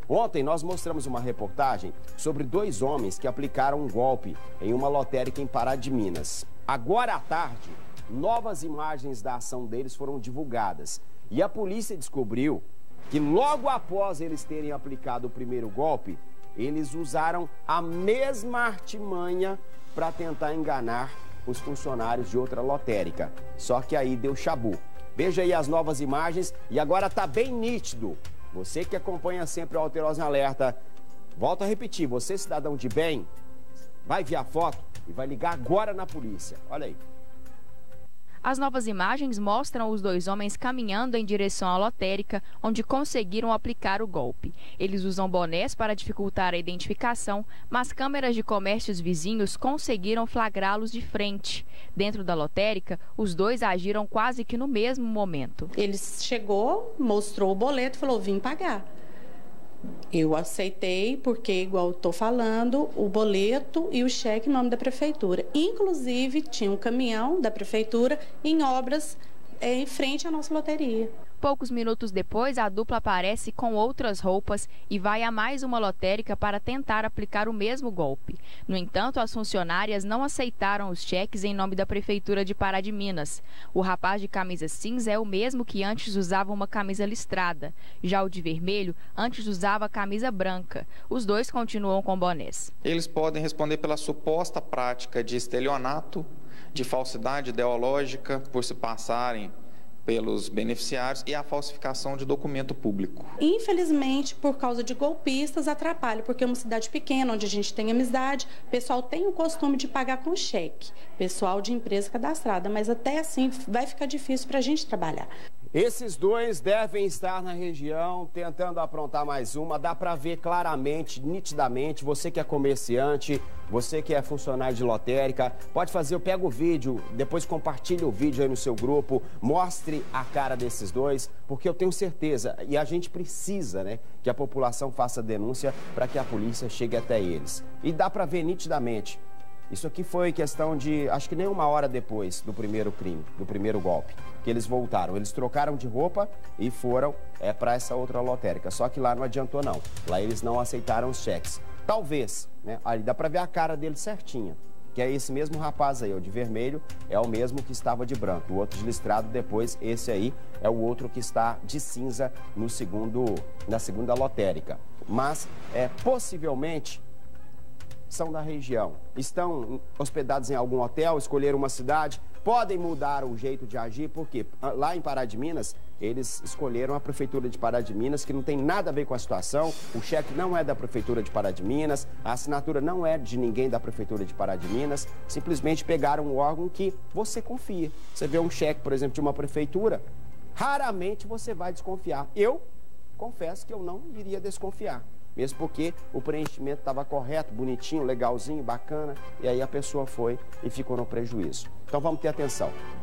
Ontem nós mostramos uma reportagem sobre 2 homens que aplicaram um golpe em uma lotérica em Pará de Minas. Agora à tarde, novas imagens da ação deles foram divulgadas. E a polícia descobriu que logo após eles terem aplicado o primeiro golpe, eles usaram a mesma artimanha para tentar enganar os funcionários de outra lotérica. Só que aí deu chabu. Veja aí as novas imagens e agora está bem nítido. Você que acompanha sempre o Alterosa em Alerta, volto a repetir, você cidadão de bem, vai ver a foto e vai ligar agora na polícia. Olha aí. As novas imagens mostram os 2 homens caminhando em direção à lotérica, onde conseguiram aplicar o golpe. Eles usam bonés para dificultar a identificação, mas câmeras de comércios vizinhos conseguiram flagrá-los de frente. Dentro da lotérica, os 2 agiram quase que no mesmo momento. Ele chegou, mostrou o boleto e falou: vim pagar. Eu aceitei porque, igual estou falando, o boleto e o cheque em nome da prefeitura. Inclusive, tinha um caminhão da prefeitura em obras em frente à nossa loteria. Poucos minutos depois, a dupla aparece com outras roupas e vai a mais uma lotérica para tentar aplicar o mesmo golpe. No entanto, as funcionárias não aceitaram os cheques em nome da Prefeitura de Pará de Minas. O rapaz de camisa cinza é o mesmo que antes usava uma camisa listrada. Já o de vermelho, antes usava camisa branca. Os 2 continuam com bonés. Eles podem responder pela suposta prática de estelionato, de falsidade ideológica, por se passarem pelos beneficiários, e a falsificação de documento público. Infelizmente, por causa de golpistas, atrapalha, porque é uma cidade pequena, onde a gente tem amizade, o pessoal tem o costume de pagar com cheque, pessoal de empresa cadastrada, mas até assim vai ficar difícil para a gente trabalhar. Esses 2 devem estar na região tentando aprontar mais uma. Dá para ver claramente, nitidamente. Você que é comerciante, você que é funcionário de lotérica, pode fazer, pega o vídeo, depois compartilhe o vídeo aí no seu grupo, mostre a cara desses 2, porque eu tenho certeza, e a gente precisa, né, que a população faça denúncia para que a polícia chegue até eles. E dá para ver nitidamente. Isso aqui foi questão de, acho que nem 1 hora depois do primeiro crime, do primeiro golpe, que eles voltaram. Eles trocaram de roupa e foram para essa outra lotérica. Só que lá não adiantou não. Lá eles não aceitaram os cheques. Talvez, né? Ali dá para ver a cara dele certinha. Que é esse mesmo rapaz aí, o de vermelho, é o mesmo que estava de branco. O outro de listrado, depois, esse aí é o outro que está de cinza na segunda lotérica. Mas, possivelmente, são da região, estão hospedados em algum hotel, escolheram uma cidade, podem mudar o jeito de agir, porque lá em Pará de Minas, eles escolheram a Prefeitura de Pará de Minas, que não tem nada a ver com a situação, o cheque não é da Prefeitura de Pará de Minas, a assinatura não é de ninguém da Prefeitura de Pará de Minas, simplesmente pegaram um órgão que você confia. Você vê um cheque, por exemplo, de uma prefeitura, raramente você vai desconfiar. Eu confesso que eu não iria desconfiar. Mesmo porque o preenchimento estava correto, bonitinho, legalzinho, bacana, e aí a pessoa foi e ficou no prejuízo. Então vamos ter atenção.